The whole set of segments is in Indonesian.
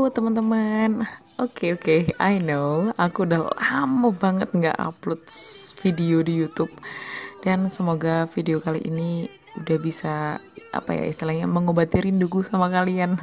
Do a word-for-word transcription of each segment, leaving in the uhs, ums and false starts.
teman-teman. Oke oke, I know aku udah lama banget nggak upload video di YouTube. Dan semoga video kali ini udah bisa apa ya istilahnya mengobati rinduku sama kalian.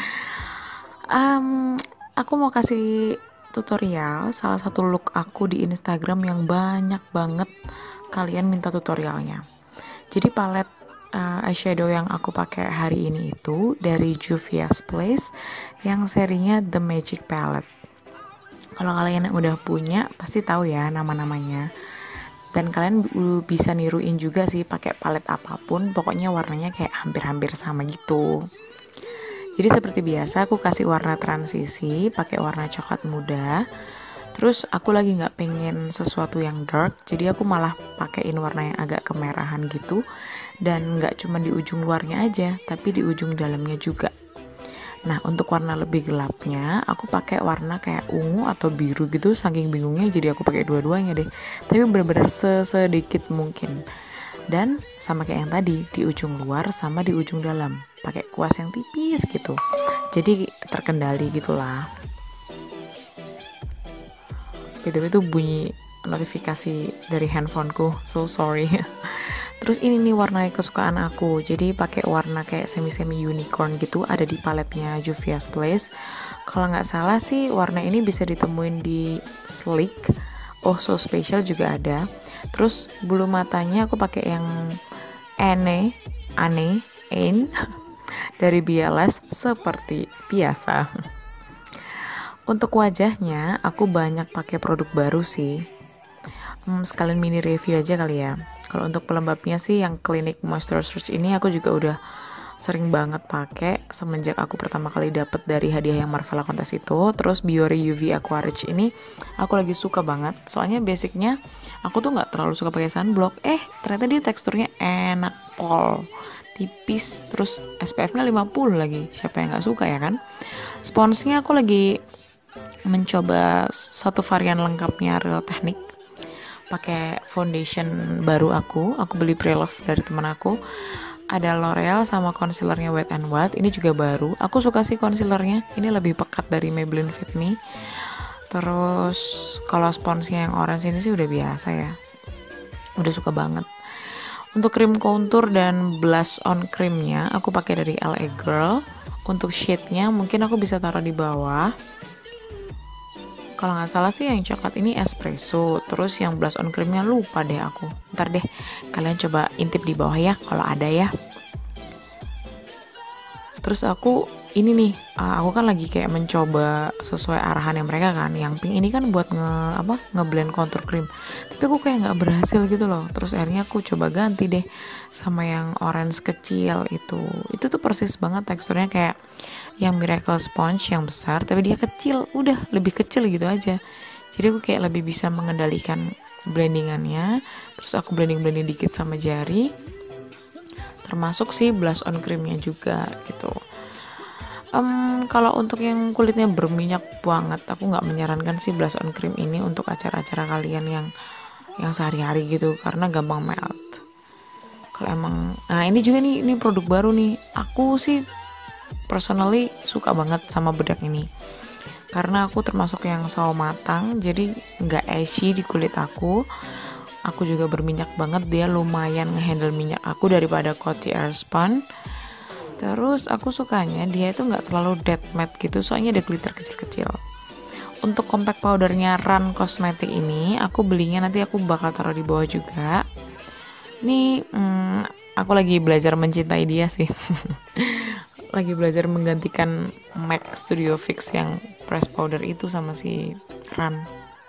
um, aku mau kasih tutorial salah satu look aku di Instagram yang banyak banget kalian minta tutorialnya. Jadi palet uh, eyeshadow yang aku pakai hari ini itu dari Juvia's Place yang serinya The Magic Palette. Kalau kalian yang udah punya pasti tahu ya nama-namanya. Dan kalian bisa niruin juga sih pakai palet apapun, pokoknya warnanya kayak hampir-hampir sama gitu. Jadi seperti biasa aku kasih warna transisi pakai warna coklat muda. Terus aku lagi nggak pengen sesuatu yang dark, jadi aku malah pakaiin warna yang agak kemerahan gitu. Dan nggak cuma di ujung luarnya aja, tapi di ujung dalamnya juga. Nah untuk warna lebih gelapnya, aku pakai warna kayak ungu atau biru gitu, saking bingungnya jadi aku pakai dua-duanya deh. Tapi benar-benar sedikit mungkin. Dan sama kayak yang tadi, di ujung luar sama di ujung dalam, pakai kuas yang tipis gitu. Jadi terkendali gitulah. B T W itu bunyi notifikasi dari handphoneku, so sorry. Terus ini nih warna kesukaan aku, jadi pakai warna kayak semi-semi unicorn gitu, ada di paletnya Juvia's Place. Kalau nggak salah sih warna ini bisa ditemuin di Sleek, Oh So Special juga ada. Terus bulu matanya aku pakai yang Ane, Ane, Ain dari B L S seperti biasa. Untuk wajahnya aku banyak pakai produk baru sih. Hmm, sekalian mini review aja kali ya. Kalau untuk pelembabnya sih yang Clinique Moisture Surge ini aku juga udah sering banget pakai semenjak aku pertama kali dapet dari hadiah yang Marvella Kontes itu. Terus Biore U V Aqua Rich ini aku lagi suka banget. Soalnya basicnya aku tuh nggak terlalu suka pakai sunblock. Eh ternyata dia teksturnya enak pol, tipis. Terus S P F-nya lima puluh lagi. Siapa yang nggak suka ya kan? Sponsnya aku lagi mencoba satu varian lengkapnya Real Technique. Pakai foundation baru aku, aku beli pre-love dari teman aku. Ada L'Oreal sama concealernya Wet n Wild, ini juga baru. Aku suka sih concealernya, ini lebih pekat dari Maybelline Fit Me. Terus kalau sponsnya yang orange ini sih udah biasa ya, udah suka banget. Untuk krim contour dan blush on creamnya aku pakai dari L A Girl. Untuk shade-nya mungkin aku bisa taruh di bawah. Kalau nggak salah sih yang coklat ini espresso, terus yang blush on creamnya lupa deh aku. Ntar deh kalian coba intip di bawah ya kalau ada ya. Terus aku ini nih, aku kan lagi kayak mencoba sesuai arahan yang mereka kan. Yang pink ini kan buat nge apa ngeblend contour cream, tapi aku kayak nggak berhasil gitu loh. Terus akhirnya aku coba ganti deh sama yang orange kecil itu. Itu tuh persis banget teksturnya kayak yang Miracle Sponge yang besar, tapi dia kecil, udah lebih kecil gitu aja. Jadi aku kayak lebih bisa mengendalikan blendingannya. Terus aku blending-blending dikit sama jari, termasuk sih blush on creamnya juga gitu. Um, kalau untuk yang kulitnya berminyak banget, aku nggak menyarankan sih blush on cream ini untuk acara-acara kalian yang yang sehari-hari gitu, karena gampang melt. Kalau emang, nah ini juga nih, ini produk baru nih. Aku sih personally suka banget sama bedak ini, karena aku termasuk yang sawo matang, jadi nggak ashy di kulit aku. Aku juga berminyak banget, dia lumayan ngehandle minyak aku daripada Coty Airspun. Terus aku sukanya dia itu nggak terlalu dead matte gitu, soalnya ada glitter kecil-kecil. Untuk compact powdernya Run Cosmetic ini aku belinya nanti aku bakal taruh di bawah juga. Ini hmm, aku lagi belajar mencintai dia sih. Lagi belajar menggantikan MAC Studio Fix yang press powder itu sama si Run.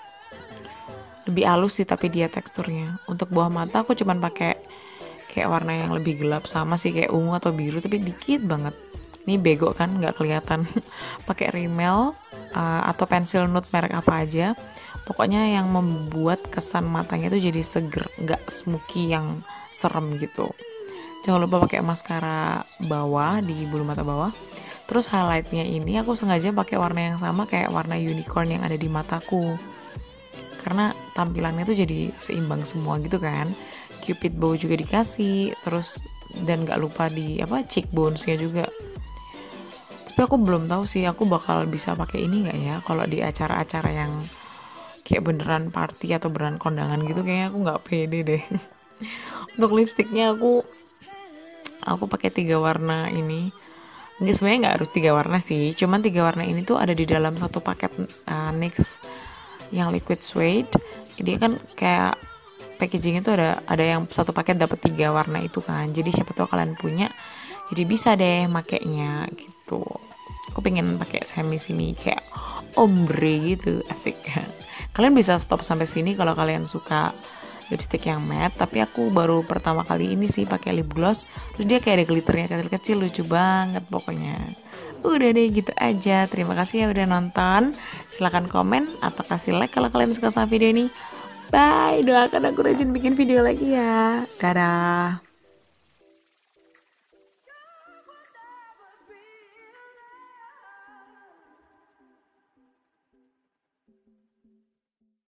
Lebih halus sih tapi dia teksturnya. Untuk bawah mata aku cuman pakai kayak warna yang lebih gelap, sama sih kayak ungu atau biru tapi dikit banget. Ini bego kan nggak kelihatan. Pakai rímel uh, atau pensil nude merek apa aja. Pokoknya yang membuat kesan matanya itu jadi seger, nggak smoky yang serem gitu. Jangan lupa pakai maskara bawah di bulu mata bawah. Terus highlightnya ini aku sengaja pakai warna yang sama kayak warna unicorn yang ada di mataku, karena tampilannya tuh jadi seimbang semua gitu kan. Cupid bow juga dikasih, terus dan nggak lupa di apa cheekbonesnya juga. Tapi aku belum tahu sih aku bakal bisa pakai ini nggak ya kalau di acara-acara yang kayak beneran party atau beneran kondangan gitu. Kayaknya aku nggak pede deh. Untuk lipstiknya aku aku pakai tiga warna ini. Nggak, sebenarnya nggak harus tiga warna sih, cuman tiga warna ini tuh ada di dalam satu paket uh, NYX yang liquid suede. Dia kan kayak packaging itu ada ada yang satu paket dapat tiga warna itu kan. Jadi siapa tahu kalian punya, jadi bisa deh makainya gitu. Aku pengen pakai semi semi kayak ombre gitu, asik kan. Kalian bisa stop sampai sini kalau kalian suka lipstick yang matte, tapi aku baru pertama kali ini sih pakai lip gloss. Terus dia kayak ada glitternya kecil-kecil, lucu banget pokoknya. Udah deh gitu aja. Terima kasih ya udah nonton. Silahkan komen atau kasih like kalau kalian suka sama video ini. Bye, doakan aku rajin bikin video lagi ya. Dadah.